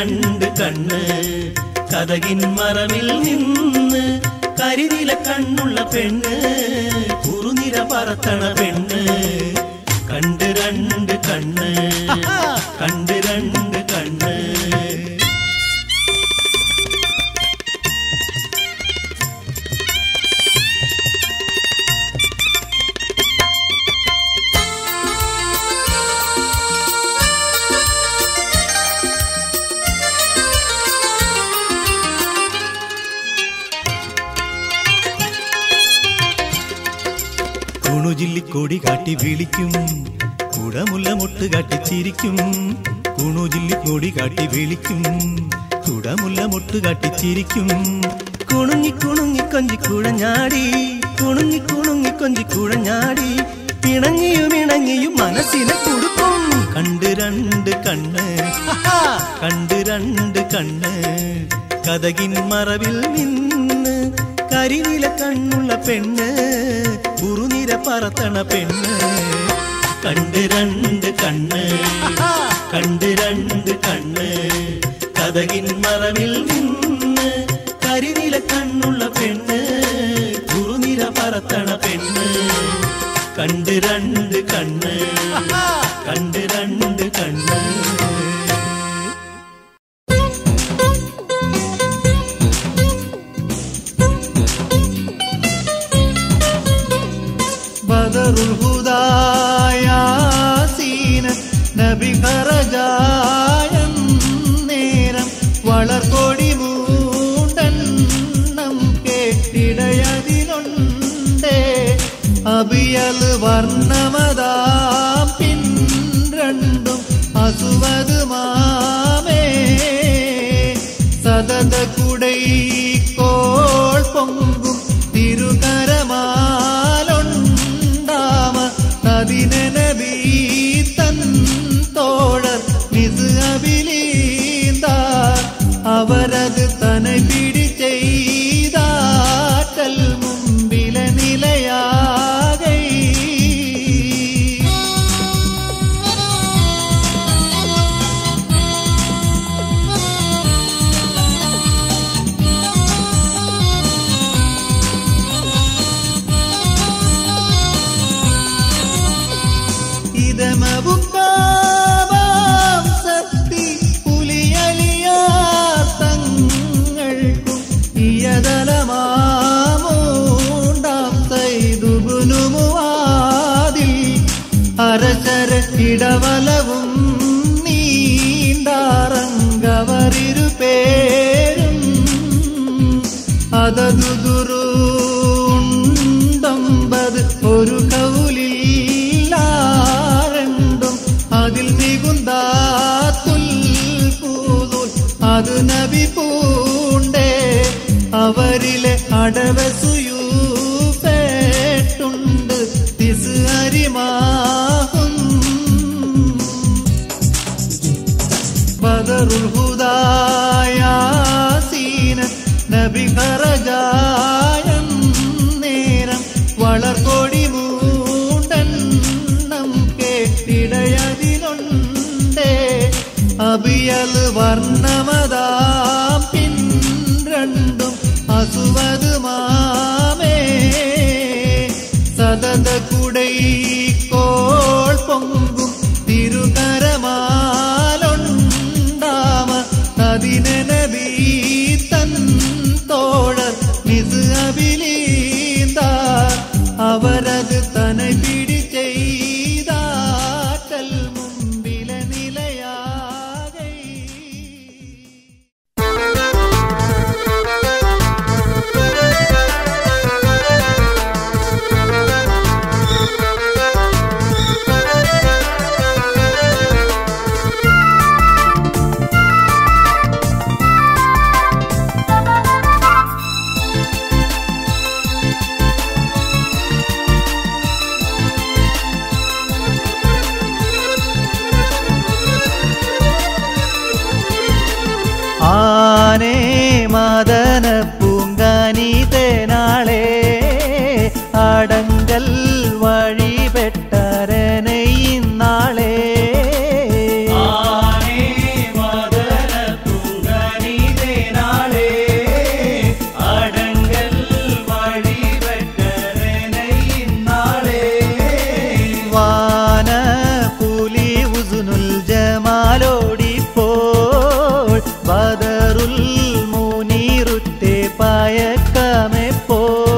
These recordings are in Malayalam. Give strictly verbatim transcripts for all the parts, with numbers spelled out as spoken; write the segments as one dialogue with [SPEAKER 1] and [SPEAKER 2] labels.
[SPEAKER 1] രണ്ട് കണ്ണ് കതകിൻ മറവിൽ നിന്ന് കരിനില കണ്ണുള്ള പെണ്ണ് കുറുനിര പറത്തണ പെണ്ണ് കണ്ട് രണ്ട് കണ്ണ് കണ്ട് രണ്ട് കണ്ണ് കുണുജില്ലിക്കൊടി കാട്ടി വിളിക്കും കുടമുല്ല മുട്ട് കാട്ടി ചിരിക്കും കുണുജില്ലിക്കൊടി കാട്ടി വിളിക്കും കുടമുല്ല മുട്ട് കാട്ടി ചിരിക്കും കുണുങ്ങി കുണുങ്ങി കൊഞ്ചി കുഴഞ്ഞാടി കുണുങ്ങി കുണുങ്ങി കൊഞ്ചി കുഴഞ്ഞാടി പിണങ്ങിയും ഇണങ്ങിയും മനസ്സിനെ കൊടുക്കും കണ്ട് രണ്ട് കണ്ണ് കണ്ട് രണ്ട് കണ്ണ് കതകിൻ മറവിൽ നിന്ന് കരിനില കണ്ണുള്ള പെണ്ണ് കുറുനിര പറത്തണ പെണ്ണ് കണ്ട് രണ്ട് കണ്ണ് കണ്ട് രണ്ട് കണ്ണ് കതകിൻ മറവിൽ നിന്ന് കരിനില കണ്ണുള്ള പെണ്ണ് കുറുനിര പറത്തണ പെണ്ണ് കണ്ട് രണ്ട് കണ്ണ് കണ്ട് രണ്ട് കണ്ണ്
[SPEAKER 2] ബദറുൽ ഹുദാ യാസീൻ നബി ഖറജായ നേരം വളർകൊടി മൂണ്ടെണ്ണം കേട്ടിടയതിലുണ്ടേ അബിയൽ വർണ്ണമതാം പിൻ രണ്ടും അസുവത് മാമേ സദത കുടൈക്കോൾ പൊങ്കും തിരുകരമാലൊണ്ടാമ നദിനബി തൻ തോഴർ നിസ് അബിലീന്താർ അവരത് തനെ പിടി ചെയ്താറ്റൽ മുമ്പില നിലയാകൈ ഇതമബുക്കാവാം സത്തി പുലിയലിയാർ തങ്ങൾക്കും ഇയതലമാമൂണ്ടാം സൈദുബുനുമുവാതിൽ അരശര ഇടവലവും നീണ്ടാറങ്കവരിരു പേരും അതതുദുരുണ്ടമ്പത് ഒരു കൗലില്ലാരണ്ടും അതിൽ മികുന്താത്തുൽ പൂതുൽ അത് നബി പൂണ്ടേ അവരിലെ അടവസുയൂപേട്ടുണ്ട് തിസ് അരിമാഹും ബദറുൽ ഹുദാ യാസീൻ നബി ഖറജായ നേരം വളർകൊടി മൂണ്ടെണ്ണം കേട്ടിടയതിലുണ്ടേ അബിയൽ വർണ്ണമതാം പിൻ രണ്ടും അസുവത് മാമേ സദത കുടൈക്കോൾ പൊങ്കും തിരുകരമാലൊണ്ടാമ നദിനബി തൻ തോഴർ നിസ് അബിലീന്താർ അവരത് തനെ പിടി ചെയ്താറ്റൽ മുമ്പില നിലയാകൈ ആനേ മദന പൂങ്കാനി തേനാളെ അടങ്കൽ വഴിപെട്ടരനയിന്നാളെ
[SPEAKER 1] ആനേ മദന
[SPEAKER 2] ബദറുൽ മുനീറുറ്റേ പയക്കമെപ്പോ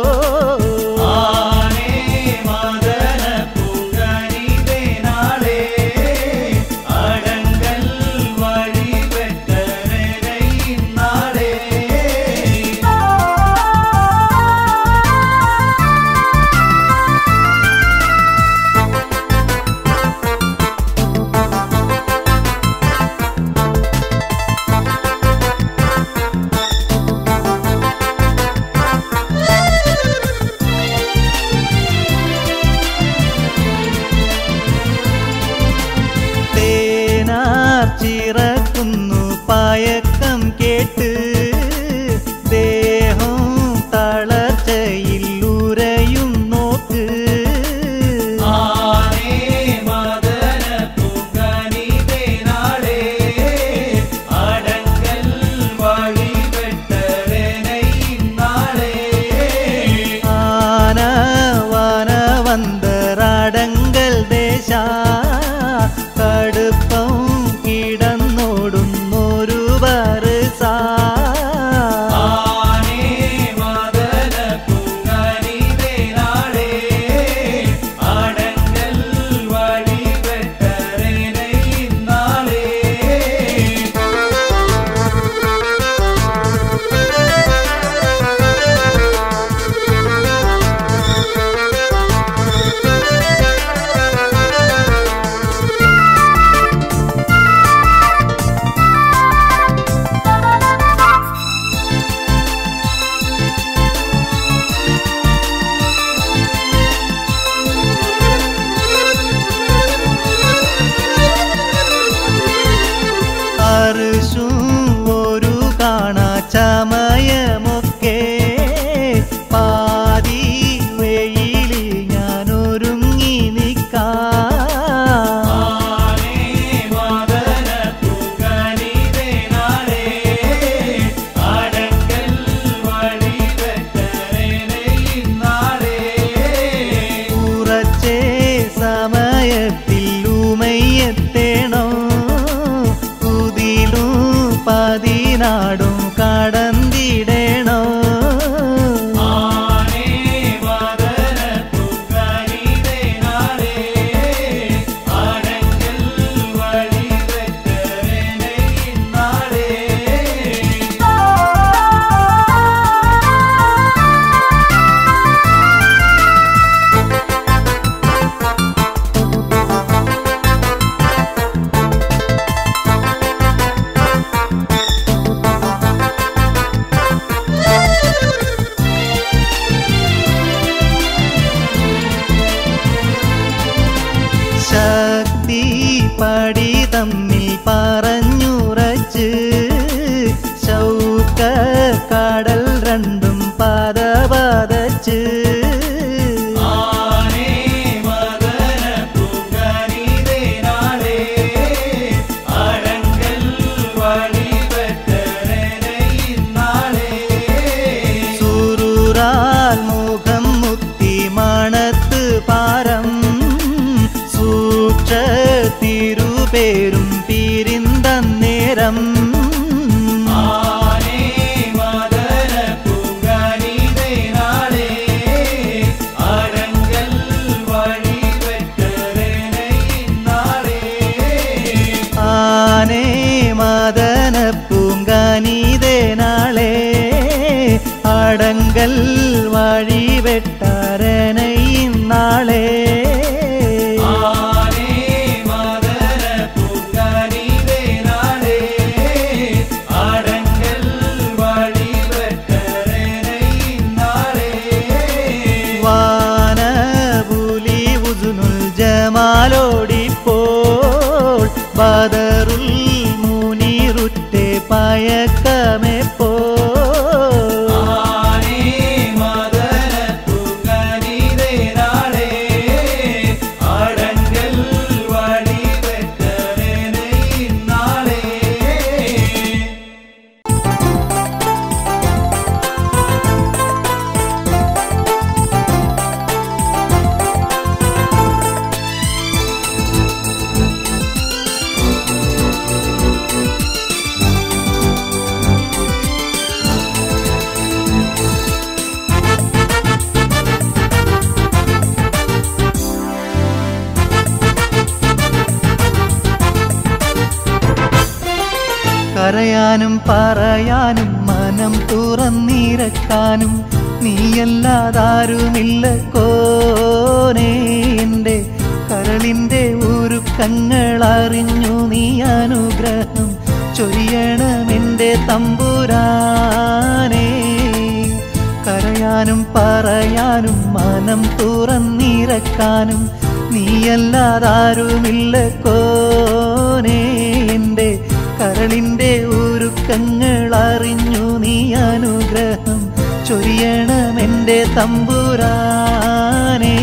[SPEAKER 2] ചിറക്കുന്നു പായക്കം കേട്ട് ദേഹം തളർച്ചയിൽ ഉരയും നോക്ക് ആന വന വന്തറടങ്കൽ ദേശ കടുപ്പം കിടന്നോടുന്നൊരു വരസ ഒരു കാണാ ചമയമൊക്കെ പാതി വെയിലിൽ ഞാനൊരുങ്ങി നിൽക്കാം കുറച്ചേ സമയത്തിൽ ഉമയത്തേണോ പതിനാടും കടന്നിടണോ ശക്തി പടി തമ്മിൽ പറഞ്ഞുറച്ച് ശൗക കടൽ രണ്ടും പദപതച്ച് സുരൂരാൽ മുഖം മുത്തി മണത്ത് പാരം തിരുപേരും പിരിന്തന്നേരം ആനേ മദന പൂങ്കാനീതേ നാളെ അടങ്കൽ വഴി വെട്ടാരനയും നാളെ ജമാലോടിപ്പോൾ ബദറുൽ മുനീറുറ്റേ പയക്കമെപ്പോ കരയാനും പറയാനും മനം തുറന്നിരക്കാനും നീയല്ലാതാരുമില്ല കോനേ എൻ്റെ കരളിൻ്റെ ഉരുക്കങ്ങൾ അറിഞ്ഞു നീ അനുഗ്രഹം ചൊരിയണമെൻ്റെ തമ്പുരാനേ കരയാനും പറയാനും മനം തുറന്നിരക്കാനും നീയല്ലാതാരുമില്ല കോനേ എൻ്റെ കരളിൻ്റെ ഉരുക്കങ്ങൾ അറിഞ്ഞു നീ അനുഗ്രഹം ചൊരിയണമെൻ്റെ തമ്പുരാനേ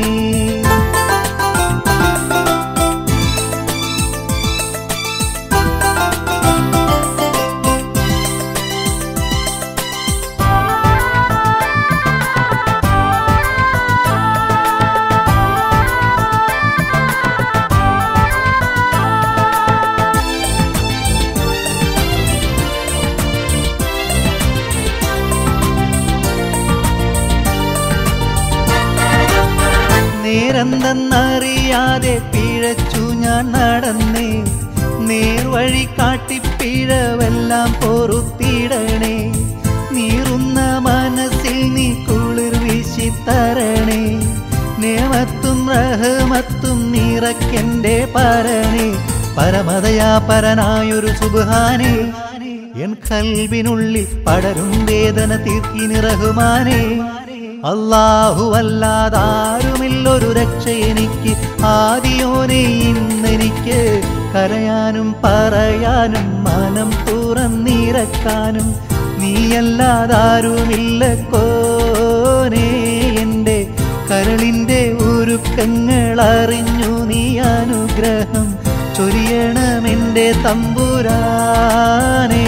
[SPEAKER 2] നേരെന്തെന്നറിയാതെ പിഴച്ചു ഞാൻ നടന്നേ നേർവഴി കാട്ടി പിഴവെല്ലാം പൊറുത്തിടണേ നീറുന്ന മനസ്സിൽ നീ കുളിർ വീശിത്തരണേ നേമത്തും റഹമത്തും നിറയ്ക്കെൻ്റെ പരനേ പരമതയാ പരനായൊരു സുബ്ഹാനേ എൻ ഖൽബിനുള്ളിൽ പടരും വേദന തീർക്കിനി റഹ്മാനേ അല്ലാഹു അല്ലാതാരുമില്ലൊരു രക്ഷ എനിക്ക് ആദിയോനെ ഇന്നെനിക്ക് കരയാനും പറയാനും മനം തുറന്നിരക്കാനും നീയല്ലാതാരുമില്ല കോനേ എൻ്റെ കരളിൻ്റെ ഉരുക്കങ്ങൾ അറിഞ്ഞു നീ അനുഗ്രഹം ചൊരിയണമെൻ്റെ തമ്പുരാനേ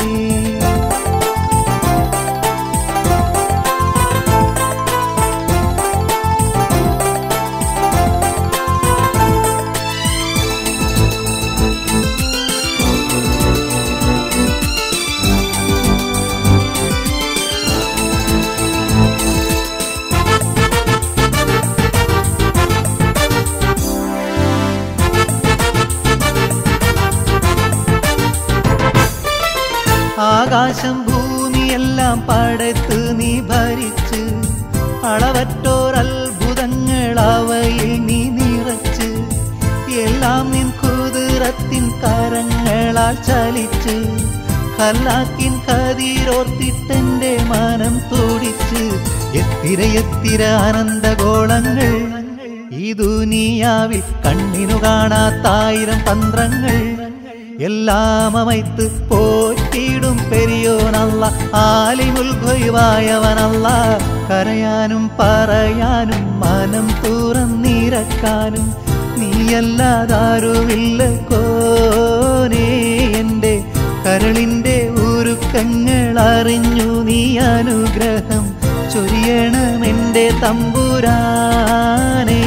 [SPEAKER 2] ആകാശം ഭൂമിയെല്ലാം പടത്ത് നീ ഭരിച്ച് അളവറ്റോരത്ഭുതങ്ങൾ അവയിൽ നീ നിറച്ച് എല്ലാം നിൻ കുതിരത്തിൻ കരങ്ങളാൽ ചലിച്ച് ഖലാക്കിൻ കതിരോർത്തിട്ടെൻ്റെ മനം തുടിച്ച് എത്തിര എത്തിര ആനന്ദഗോളങ്ങൾ ഈ ദുനിയാവിൽ കണ്ണിനു കാണാത്തായിരം തന്ത്രങ്ങൾ എല്ലാം അമൈത്ത് പോറ്റിടും പെരിയോനല്ല ആലിമുൽ ഖൈവായവനല്ല കരയാനും പറയാനും മനം തുറന്നിരക്കാനും നീയല്ലാതാരുമില്ല കോനേ എൻ്റെ കരളിൻ്റെ ഉരുക്കങ്ങൾ അറിഞ്ഞു നീ അനുഗ്രഹം ചൊരിയണമെൻ്റെ തമ്പുരാനേ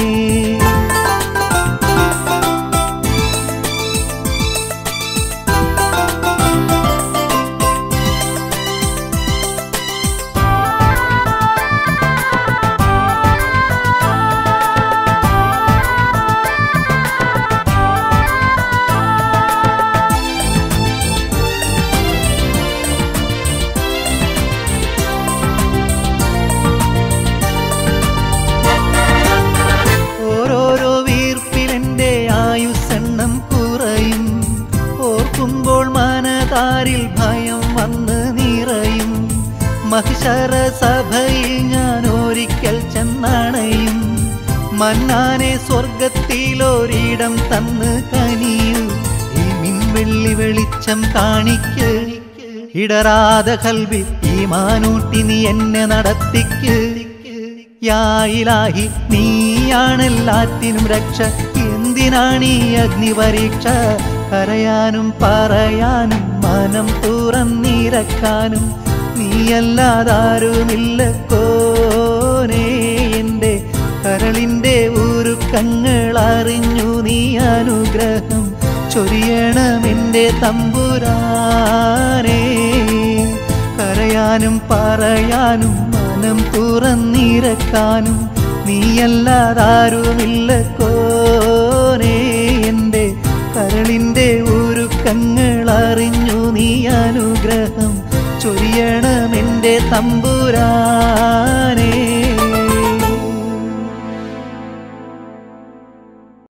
[SPEAKER 2] ഭയം വന്ന് നിറയും മഹിഷറ സഭയിൽ ഞാൻ ഒരിക്കൽ ചെന്നണയും മന്നാനെ സ്വർഗത്തിലൊരിടം തന്ന് കനിയൂ ഈ മിൻവെള്ളി വെളിച്ചം കാണിക്ക് ഇടറാതെ കൽബി ഈ മാനൂട്ടി നീ എന്നെ നടത്തിക്ക് യാ ഇലാഹി നീയാണെല്ലാത്തിനും രക്ഷ എന്തിനാണീ അഗ്നി പരീക്ഷ കരയാനും പറയാനും മനം തുറന്നിരക്കാനും നീയല്ലാതാരുമില്ല കോനേ എൻ്റെ കരളിൻ്റെ ഉരുക്കങ്ങൾ അറിഞ്ഞു നീ അനുഗ്രഹം ചൊരിയണമെൻ്റെ തമ്പുരാനേ കരയാനും പറയാനും മനം തുറന്നിരക്കാനും നീയല്ലാതാരുമില്ല കോനേ എൻ്റെ കരളിൻ്റെ ഉരുക്കങ്ങൾ അറിഞ്ഞു നീ തമ്പുരാനേ